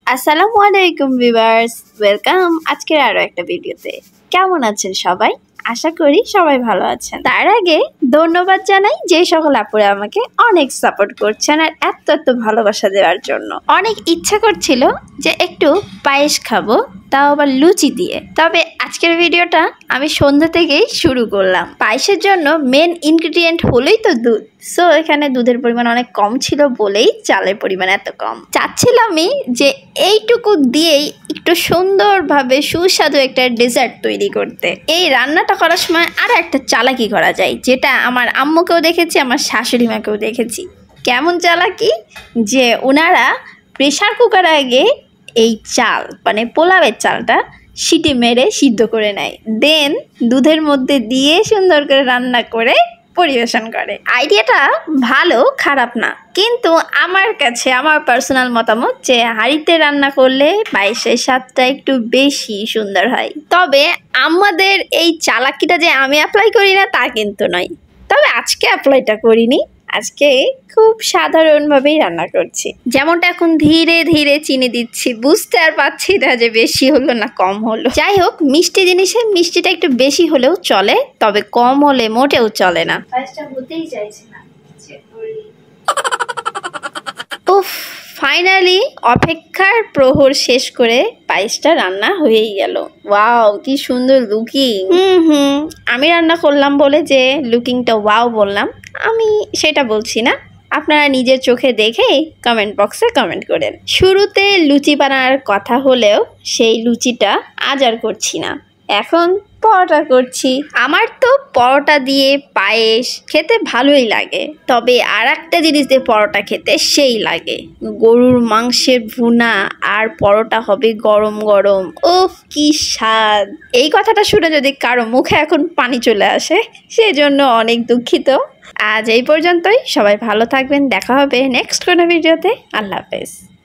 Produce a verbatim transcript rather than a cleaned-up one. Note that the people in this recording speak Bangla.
আসসালামু আলাইকুম ভিউয়ার্স, ওয়েলকাম আজকের আরো একটা ভিডিওতে। কেমন আছেন সবাই? আশা করি সবাই ভালো আছেন। তার আগে ধন্যবাদ জানাই যে সকল আপুরা আমাকে অনেক সাপোর্ট করছেন আর এত এত ভালোবাসা দেওয়ার জন্য। অনেক ইচ্ছা করছিল যে একটু পায়েস খাবো, তাও আবার লুচি দিয়ে। তবে আজকের ভিডিওটা আমি সন্ধ্যা থেকেই শুরু করলাম। পায়েসের জন্য মেন ইনগ্রিডিয়েন্ট হলোই তো দুধ। সো এখানে দুধের পরিমাণ অনেক কম ছিল বলেই চালের পরিমাণ এত কম। চাচ্ছিলামই যে এইটুকু দিয়েই একটু সুন্দরভাবে সুস্বাদু একটা ডেজার্ট তৈরি করতে। এই রান্নাটা করার সময় আর একটা চালাকি করা যায়, যেটা আমার আম্মুকেও দেখেছি, আমার শাশুড়ি মাকেও দেখেছি। কেমন চালাকি? যে ওনারা প্রেশার কুকারে আগে এই চাল মানে পোলাওয়ের চালটা সিটি মেরে সিদ্ধ করে নেয়, দেন দুধের মধ্যে দিয়ে সুন্দর করে রান্না করে পরিবেশন করে। আইডিয়াটা ভালো, খারাপ না, কিন্তু আমার কাছে আমার পার্সোনাল মতামত যে হাঁড়িতে রান্না করলে পায়েসের স্বাদটা একটু বেশি সুন্দর হয়। তবে আমাদের এই চালাকিটা যে আমি অ্যাপ্লাই করি না তা কিন্তু নয়, তবে আজকে অ্যাপ্লাইটা করিনি। আজকে খুব সাধারণভাবেই রান্না করছি, যেমনটা এখন ধীরে ধীরে চিনি দিচ্ছি। বুঝতে আর পারছি না যে বেশি হলো না কম হলো। যাই হোক, মিষ্টি জিনিসে মিষ্টিটা একটু বেশি হলেও চলে, তবে কম হলে মোটেও চলে না। উফ, ফাইনালি অপেক্ষার প্রহর শেষ করে পায়েসটা রান্না হয়েই গেল। ওয়াও, কি সুন্দর লুকিং। হুম হুম আমি রান্না করলাম বলে যে লুকিংটা ওয়াও বললাম, আমি সেটা বলছি না। আপনারা নিজের চোখে দেখে কমেন্ট বক্সে কমেন্ট করেন। শুরুতে লুচি বানানোর কথা হলেও সেই লুচিটা আজ আর করছি না, এখন পরোটা করছি। আমার তো পরোটা দিয়ে পায়েস খেতে ভালোই লাগে, তবে আর একটা জিনিস দিয়ে পরোটা খেতে সেই লাগে, গরুর মাংসের ভুনা আর পরোটা হবে গরম গরম। উফ, কি স্বাদ! এই কথাটা শুনে যদি কারো মুখে এখন পানি চলে আসে, সেজন্য অনেক দুঃখিত। আজ এই পর্যন্তই। সবাই ভালো থাকবেন, দেখা হবে নেক্সট কোনো ভিডিওতে। আল্লাহ হাফেজ।